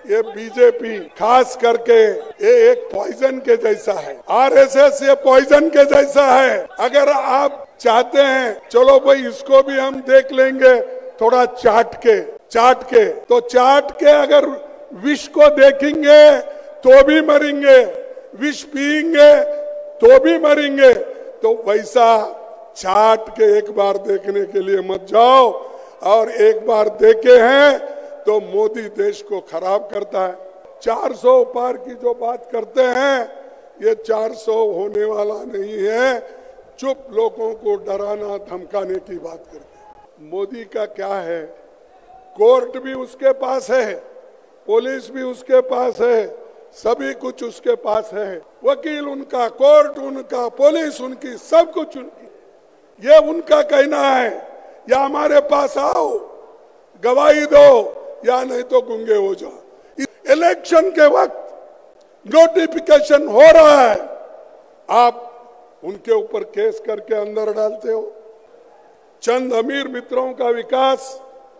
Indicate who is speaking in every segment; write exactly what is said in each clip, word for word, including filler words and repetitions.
Speaker 1: ये बीजेपी खास करके ये एक पॉइजन के जैसा है, आरएसएस ये पॉइजन के जैसा है। अगर आप चाहते हैं चलो भाई इसको भी हम देख लेंगे थोड़ा चाट के चाट के तो चाट के अगर विष को देखेंगे तो भी मरेंगे, विष पिएंगे तो भी मरेंगे। तो वैसा चाट के एक बार देखने के लिए मत जाओ, और एक बार देखे हैं तो मोदी देश को खराब करता है। चार सौ पार की जो बात करते हैं ये चार सौ होने वाला नहीं है, चुप लोगों को डराना धमकाने की बात करते हैं। मोदी का क्या है, कोर्ट भी उसके पास है, पुलिस भी उसके पास है, सभी कुछ उसके पास है, वकील उनका, कोर्ट उनका, पुलिस उनकी, सब कुछ उनकी। ये उनका कहना है या हमारे पास आओ गवाही दो या नहीं तो गुंगे हो जाओ। इलेक्शन के वक्त नोटिफिकेशन हो रहा है, आप उनके ऊपर केस करके अंदर डालते हो। चंद अमीर मित्रों का विकास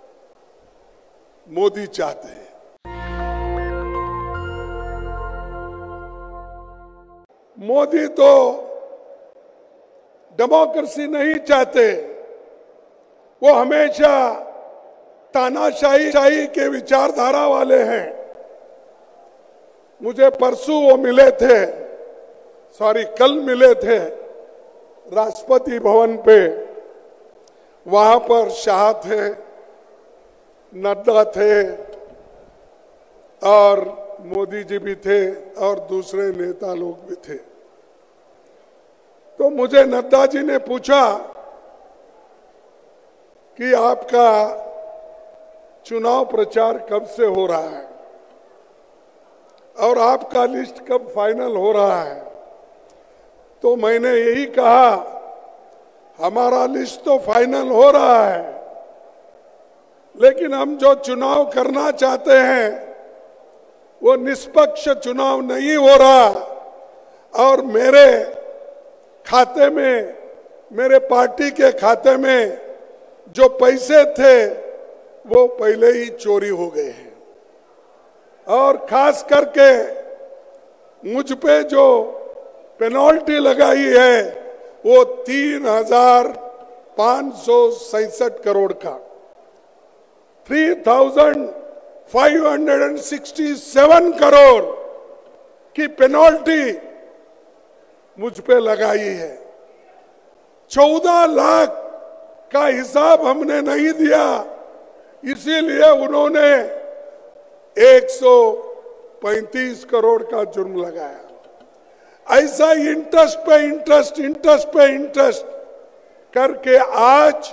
Speaker 1: मोदी चाहते हैं। मोदी तो डेमोक्रेसी नहीं चाहते, वो हमेशा तानाशाही शाही के विचारधारा वाले हैं। मुझे परसों वो मिले थे, सॉरी कल मिले थे राष्ट्रपति भवन पे, वहां पर शाह थे, नड्डा थे और मोदी जी भी थे और दूसरे नेता लोग भी थे। तो मुझे नड्डा जी ने पूछा कि आपका चुनाव प्रचार कब से हो रहा है और आपका लिस्ट कब फाइनल हो रहा है। तो मैंने यही कहा हमारा लिस्ट तो फाइनल हो रहा है, लेकिन हम जो चुनाव करना चाहते हैं वो निष्पक्ष चुनाव नहीं हो रहा, और मेरे खाते में, मेरे पार्टी के खाते में जो पैसे थे वो पहले ही चोरी हो गए हैं, और खास करके मुझ पे जो पेनल्टी लगाई है वो तीन हजार पांच सौ सैंसठ करोड़ का three thousand five hundred and sixty seven crore की पेनल्टी मुझ पे लगाई है। चौदह लाख का हिसाब हमने नहीं दिया, इसीलिए उन्होंने एक सौ पैंतीस करोड़ का जुर्म लगाया। ऐसा इंटरेस्ट पे इंटरेस्ट इंटरेस्ट पे इंटरेस्ट करके आज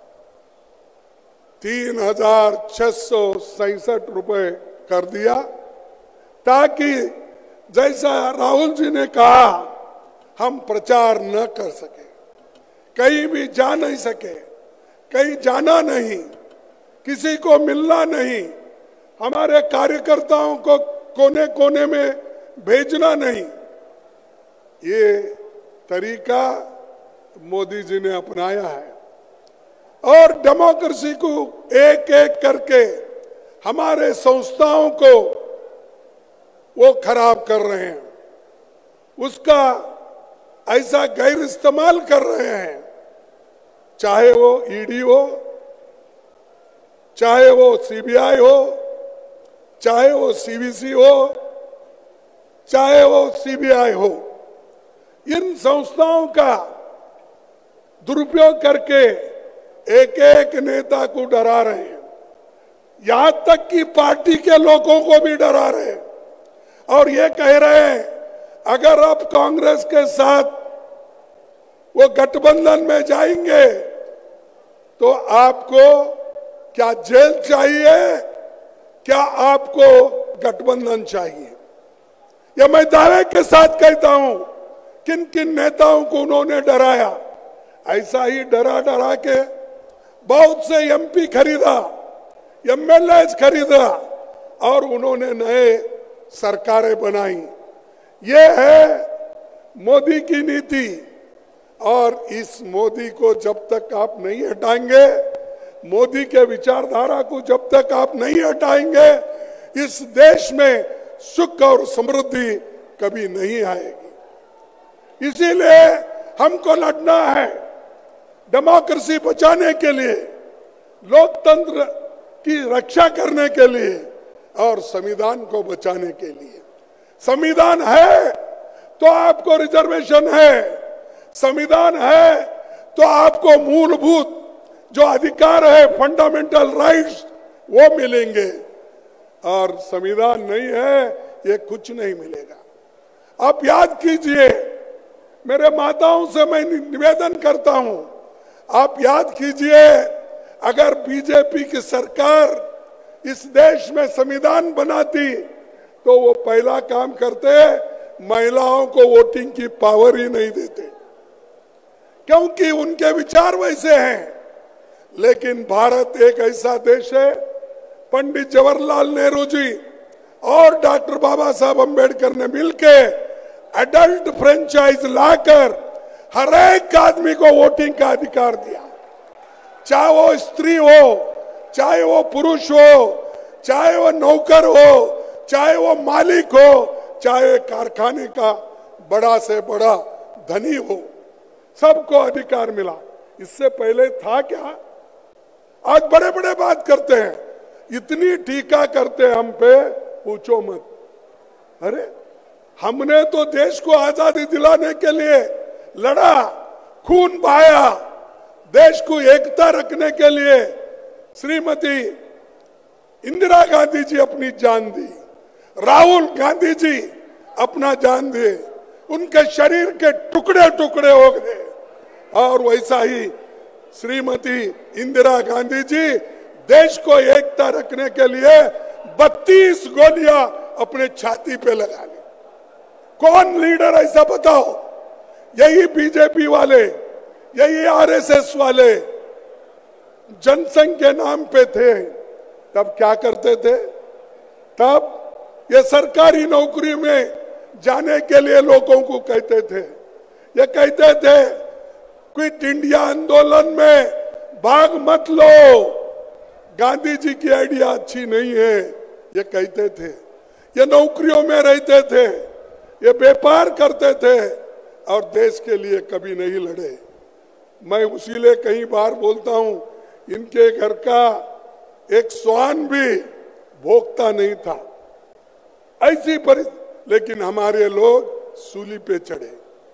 Speaker 1: तीन हजार छह सौ सैंसठ रुपए कर दिया, ताकि जैसा राहुल जी ने कहा हम प्रचार न कर सके, कहीं भी जा नहीं सके, कहीं जाना नहीं, किसी को मिलना नहीं, हमारे कार्यकर्ताओं को कोने कोने में भेजना नहीं। ये तरीका मोदी जी ने अपनाया है, और डेमोक्रेसी को एक एक करके हमारे संस्थाओं को वो खराब कर रहे हैं, उसका ऐसा गैर इस्तेमाल कर रहे हैं, चाहे वो ईडी हो, चाहे वो सीबीआई हो, चाहे वो सीवीसी हो, चाहे वो सीबीआई हो। इन संस्थाओं का दुरुपयोग करके एक एक नेता को डरा रहे हैं, यहां तक कि पार्टी के लोगों को भी डरा रहे हैं, और ये कह रहे हैं अगर आप कांग्रेस के साथ वो गठबंधन में जाएंगे तो आपको क्या जेल चाहिए, क्या आपको गठबंधन चाहिए। ये मैं दावे के साथ कहता हूं, किन किन नेताओं को उन्होंने डराया, ऐसा ही डरा डरा के बहुत से एमपी खरीदा, एमएलए खरीदा, और उन्होंने नए सरकारें बनाई। ये है मोदी की नीति, और इस मोदी को जब तक आप नहीं हटाएंगे, मोदी के विचारधारा को जब तक आप नहीं हटाएंगे, इस देश में सुख और समृद्धि कभी नहीं आएगी। इसीलिए हमको लड़ना है डेमोक्रेसी बचाने के लिए, लोकतंत्र की रक्षा करने के लिए और संविधान को बचाने के लिए। संविधान है तो आपको रिजर्वेशन है, संविधान है तो आपको मूलभूत जो अधिकार है, फंडामेंटल राइट्स, वो मिलेंगे। और संविधान नहीं है, ये कुछ नहीं मिलेगा। आप याद कीजिए, मेरे माताओं से मैं निवेदन करता हूं, आप याद कीजिए, अगर बीजेपी की सरकार इस देश में संविधान बनाती तो वो पहला काम करते, महिलाओं को वोटिंग की पावर ही नहीं देते, क्योंकि उनके विचार वैसे हैं। लेकिन भारत एक ऐसा देश है, पंडित जवाहरलाल नेहरू जी और डॉक्टर बाबा साहब अम्बेडकर ने मिलके एडल्ट फ्रेंचाइज लाकर हर एक आदमी को वोटिंग का अधिकार दिया, चाहे वो स्त्री हो, चाहे वो पुरुष हो, चाहे वो नौकर हो, चाहे वो मालिक हो, चाहे कारखाने का बड़ा से बड़ा धनी हो, सबको अधिकार मिला। इससे पहले था क्या? आज बड़े बड़े बात करते हैं, इतनी टीका करते हैं हम पे, पूछो मत। अरे हमने तो देश को आजादी दिलाने के लिए लड़ा, खून बहाया, देश को एकता रखने के लिए श्रीमती इंदिरा गांधी जी अपनी जान दी, राहुल गांधी जी अपना जान दिए, उनके शरीर के टुकड़े टुकड़े हो गए। और वैसा ही श्रीमती इंदिरा गांधी जी देश को एकता रखने के लिए बत्तीस गोलियां अपने छाती पे लगा ली। कौन लीडर ऐसा बताओ? यही बीजेपी वाले, यही आरएसएस वाले जनसंघ के नाम पे थे। तब क्या करते थे? तब ये सरकारी नौकरी में जाने के लिए लोगों को कहते थे, ये कहते थे क्विट इंडिया आंदोलन में भाग मत लो, गांधी जी की आइडिया अच्छी नहीं है, ये कहते थे। ये नौकरियों में रहते थे, ये व्यापार करते थे और देश के लिए कभी नहीं लड़े। मैं उसीलिए कई बार बोलता हूं, इनके घर का एक श्वान भी भोगता नहीं था, ऐसी परिस्थिति। लेकिन हमारे लोग सूली पे चढ़े,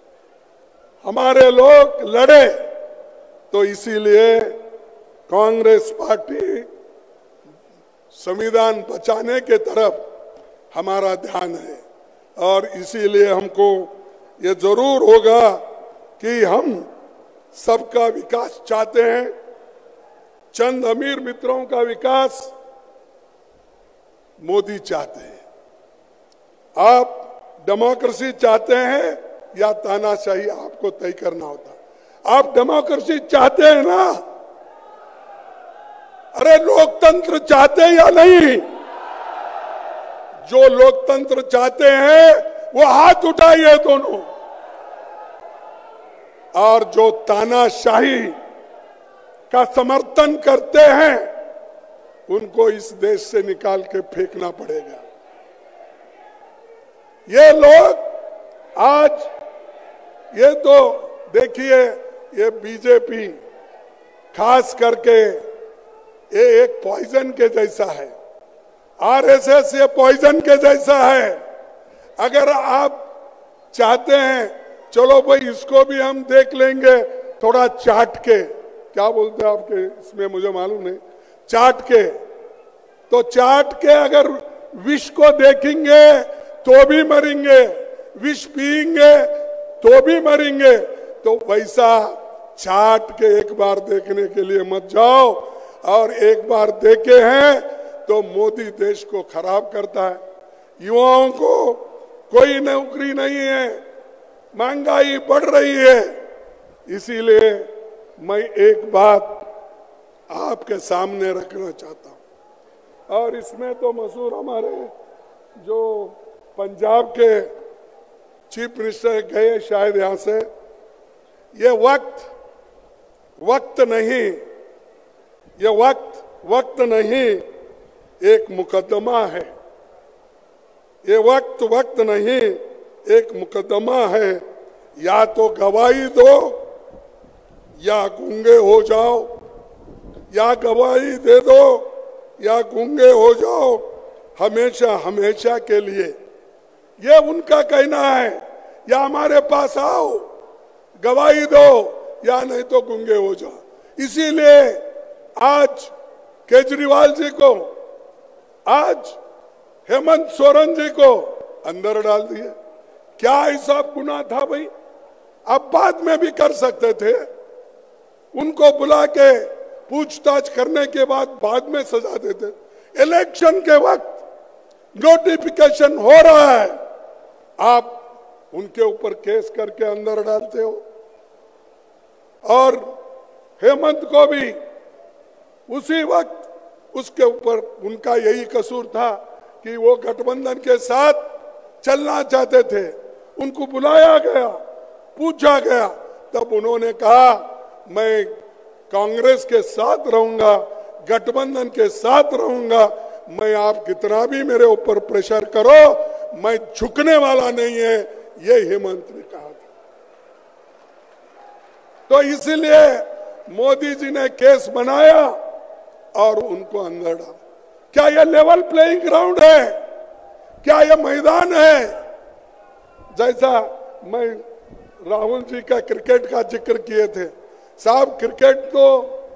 Speaker 1: हमारे लोग लड़े। तो इसीलिए कांग्रेस पार्टी संविधान बचाने के तरफ हमारा ध्यान है। और इसीलिए हमको ये जरूर होगा कि हम सबका विकास चाहते हैं, चंद अमीर मित्रों का विकास मोदी चाहते हैं। आप डेमोक्रेसी चाहते हैं या तानाशाही, आपको तय करना होता। आप डेमोक्रेसी चाहते हैं ना? अरे लोकतंत्र चाहते हैं या नहीं? जो लोकतंत्र चाहते हैं वो हाथ उठाइए दोनों, और जो तानाशाही का समर्थन करते हैं उनको इस देश से निकाल के फेंकना पड़ेगा। ये लोग आज, ये तो देखिए, ये बीजेपी खास करके ये एक पॉइजन के जैसा है, आरएसएस ये पॉइजन के जैसा है। अगर आप चाहते हैं चलो भाई इसको भी हम देख लेंगे थोड़ा चाट के, क्या बोलते हैं आपके इसमें मुझे मालूम नहीं, चाट के, तो चाट के अगर विष को देखेंगे तो भी मरेंगे, विष पिएंगे तो भी मरेंगे। तो वैसा चाट के एक बार देखने के लिए मत जाओ, और एक बार देखे हैं तो मोदी देश को खराब करता है। युवाओं को कोई नौकरी नहीं है, महंगाई बढ़ रही है। इसीलिए मैं एक बात आपके सामने रखना चाहता हूं, और इसमें तो मशहूर हमारे जो पंजाब के चीफ मिनिस्टर गए शायद यहां से, ये वक्त वक्त नहीं, ये वक्त वक्त नहीं, एक मुकदमा है। ये वक्त वक्त नहीं, एक मुकदमा है। या तो गवाही दो या गूंगे हो जाओ, या गवाही दे दो या गूंगे हो जाओ हमेशा हमेशा के लिए। ये उनका कहना है। या हमारे पास आओ, गवाही दो, या नहीं तो गूंगे हो जाओ। इसीलिए आज केजरीवाल जी को, आज हेमंत सोरेन जी को अंदर डाल दिया। क्या हिसाब गुनाह था भाई? आप बाद में भी कर सकते थे। उनको बुला के पूछताछ करने के बाद बाद में सजा देते। इलेक्शन के वक्त नोटिफिकेशन हो रहा है, आप उनके ऊपर केस करके अंदर डालते हो। और हेमंत को भी उसी वक्त उसके ऊपर उनका यही कसूर था कि वो गठबंधन के साथ चलना चाहते थे। उनको बुलाया गया, पूछा गया, तब उन्होंने कहा मैं कांग्रेस के साथ रहूंगा, गठबंधन के साथ रहूंगा। मैं आप कितना भी मेरे ऊपर प्रेशर करो, मैं झुकने वाला नहीं है, ये हेमंत ने कहा था। तो इसलिए मोदी जी ने केस बनाया और उनको अंदर डाला। क्या ये लेवल प्लेइंग ग्राउंड है? क्या ये मैदान है? जैसा मैं राहुल जी का क्रिकेट का जिक्र किए थे, साहब क्रिकेट तो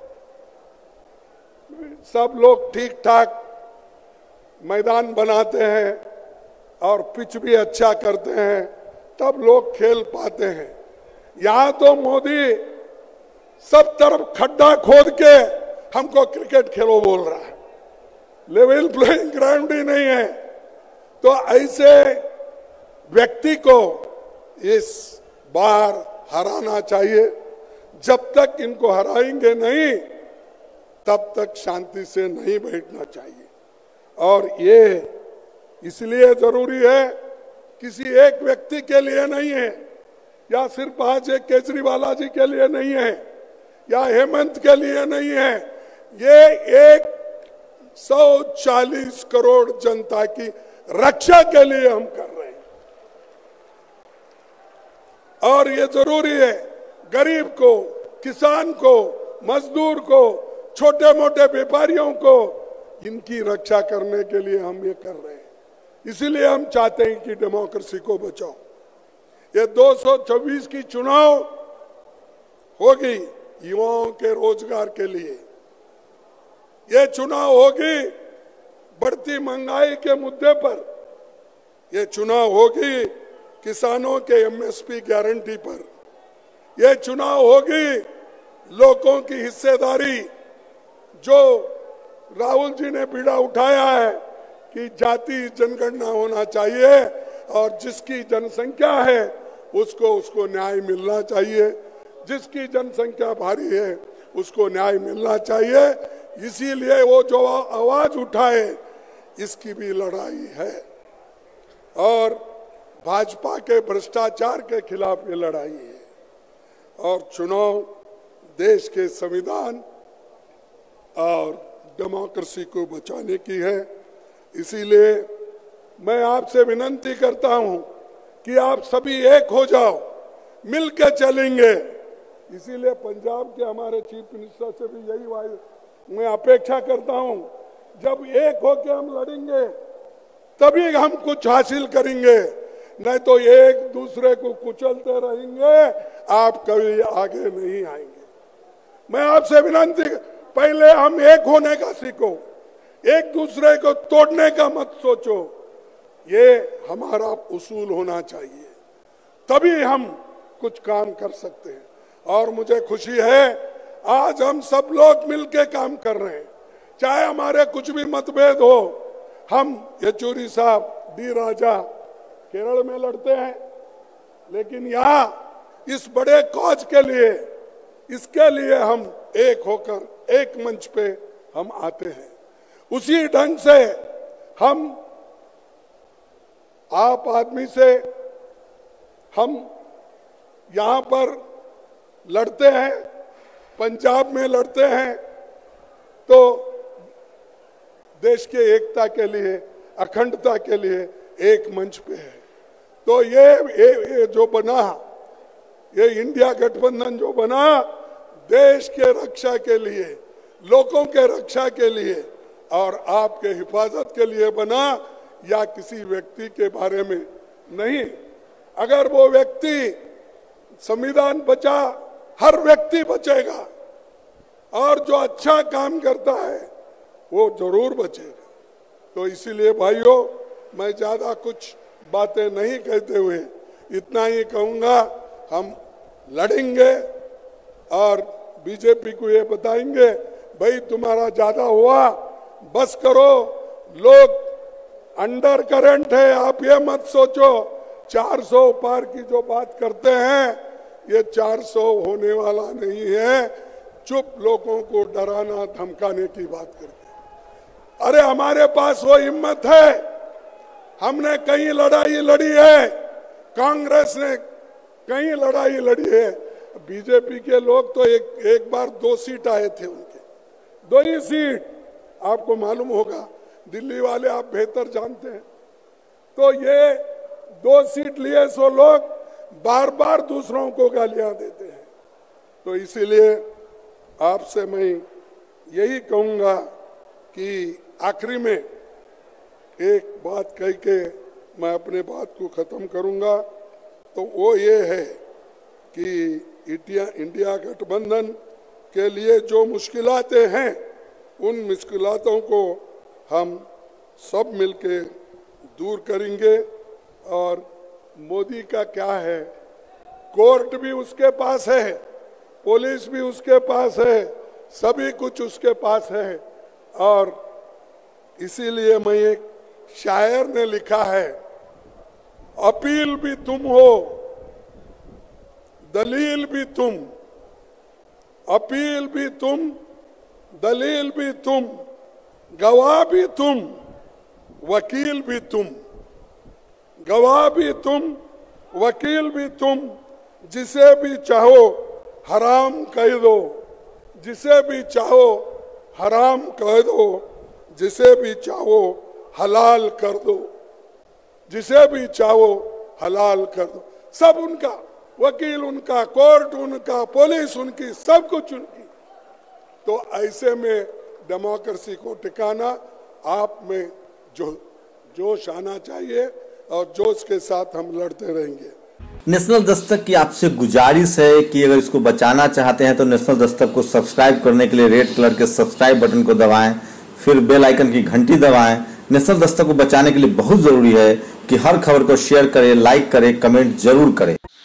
Speaker 1: सब लोग ठीक ठाक मैदान बनाते हैं और पिच भी अच्छा करते हैं, तब लोग खेल पाते हैं। यहां तो मोदी सब तरफ खड्डा खोद के हमको क्रिकेट खेलो बोल रहा है। लेवल प्लेइंग ग्राउंड ही नहीं है। तो ऐसे व्यक्ति को इस बार हराना चाहिए। जब तक इनको हराएंगे नहीं, तब तक शांति से नहीं बैठना चाहिए। और ये इसलिए जरूरी है, किसी एक व्यक्ति के लिए नहीं है, या सिर्फ आज एक केजरीवाल जी के लिए नहीं है, या हेमंत के लिए नहीं है। ये एक सौ चालीस करोड़ जनता की रक्षा के लिए हम कर रहे हैं। और ये जरूरी है, गरीब को, किसान को, मजदूर को, छोटे मोटे व्यापारियों को, इनकी रक्षा करने के लिए हम ये कर रहे हैं। इसीलिए हम चाहते हैं कि डेमोक्रेसी को बचाओ। ये दो सौ चौबीस की चुनाव होगी युवाओं के रोजगार के लिए। ये चुनाव होगी बढ़ती महंगाई के मुद्दे पर। ये चुनाव होगी किसानों के एमएसपी गारंटी पर। यह चुनाव होगी लोगों की हिस्सेदारी। जो राहुल जी ने बीड़ा उठाया है कि जाति जनगणना होना चाहिए और जिसकी जनसंख्या है उसको उसको न्याय मिलना चाहिए, जिसकी जनसंख्या भारी है उसको न्याय मिलना चाहिए। इसीलिए वो जो आवाज उठाए, इसकी भी लड़ाई है। और भाजपा के भ्रष्टाचार के खिलाफ ये लड़ाई है। और चुनाव देश के संविधान और डेमोक्रेसी को बचाने की है। इसीलिए मैं आपसे विनती करता हूं कि आप सभी एक हो जाओ, मिलकर चलेंगे। इसीलिए पंजाब के हमारे चीफ मिनिस्टर से भी यही मैं अपेक्षा करता हूं, जब एक होकर हम लड़ेंगे तभी हम कुछ हासिल करेंगे, नहीं तो एक दूसरे को कुचलते रहेंगे, आप कभी आगे नहीं आएंगे। मैं आपसे विनती, पहले हम एक होने का सीखो, एक दूसरे को तोड़ने का मत सोचो। ये हमारा उसूल होना चाहिए, तभी हम कुछ काम कर सकते हैं। और मुझे खुशी है आज हम सब लोग मिलके काम कर रहे हैं। चाहे हमारे कुछ भी मतभेद हो, हम येचुरी साहब, डी राजा केरल में लड़ते हैं, लेकिन यहाँ इस बड़े कॉज के लिए, इसके लिए हम एक होकर एक मंच पे हम आते हैं। उसी ढंग से हम आप आदमी से हम यहाँ पर लड़ते हैं, पंजाब में लड़ते हैं, तो देश के एकता के लिए, अखंडता के लिए एक मंच पे है। तो ये, ये, ये जो बना, ये इंडिया गठबंधन जो बना, देश के रक्षा के लिए, लोगों के रक्षा के लिए और आपके हिफाजत के लिए बना, या किसी व्यक्ति के बारे में नहीं। अगर वो व्यक्ति, संविधान बचा, हर व्यक्ति बचेगा और जो अच्छा काम करता है वो जरूर बचेगा। तो इसीलिए भाइयों, मैं ज्यादा कुछ बातें नहीं कहते हुए इतना ही कहूंगा, हम लड़ेंगे और बीजेपी को ये बताएंगे, भाई तुम्हारा ज्यादा हुआ, बस करो। लोग अंडर करंट है, आप ये मत सोचो चार सौ पार की जो बात करते हैं, ये चार सौ होने वाला नहीं है। चुप लोगों को डराना धमकाने की बात करते हैं। अरे हमारे पास वो हिम्मत है, हमने कई लड़ाई लड़ी है, कांग्रेस ने कई लड़ाई लड़ी है। बीजेपी के लोग तो एक एक बार दो सीट आए थे, उनके दो ही सीट, आपको मालूम होगा, दिल्ली वाले आप बेहतर जानते हैं। तो ये दो सीट लिए सो लोग बार बार दूसरों को गालियां देते हैं। तो इसीलिए आपसे मैं यही कहूंगा कि आखिरी में एक बात कह के मैं अपने बात को खत्म करूंगा, तो वो ये है कि इंडिया इंडिया गठबंधन के लिए जो मुश्किलातें हैं, उन मुश्किलातों को हम सब मिलके दूर करेंगे। और मोदी का क्या है, कोर्ट भी उसके पास है, पुलिस भी उसके पास है, सभी कुछ उसके पास है। और इसीलिए मैं, एक शायर ने लिखा है, अपील भी तुम हो, दलील भी तुम, अपील भी तुम, दलील भी तुम, गवाह भी तुम, वकील भी तुम, गवाह भी तुम, वकील भी तुम, जिसे भी चाहो हराम कह दो, जिसे भी चाहो हराम कह दो, जिसे भी चाहो हलाल कर दो, जिसे भी चाहो हलाल कर दो। सब उनका, वकील उनका, कोर्ट उनका, पुलिस उनकी, सब कुछ उनकी। तो ऐसे में डेमोक्रेसी को टिकाना, आप में जो जोश आना चाहिए और जोश के साथ हम लड़ते रहेंगे।
Speaker 2: नेशनल दस्तक की आपसे गुजारिश है कि अगर इसको बचाना चाहते हैं तो नेशनल दस्तक को सब्सक्राइब करने के लिए रेड कलर के सब्सक्राइब बटन को दबाएं, फिर बेल आइकन की घंटी दबाएं। नेशनल दस्तक को बचाने के लिए बहुत जरूरी है कि हर खबर को शेयर करें, लाइक करें, कमेंट जरूर करें।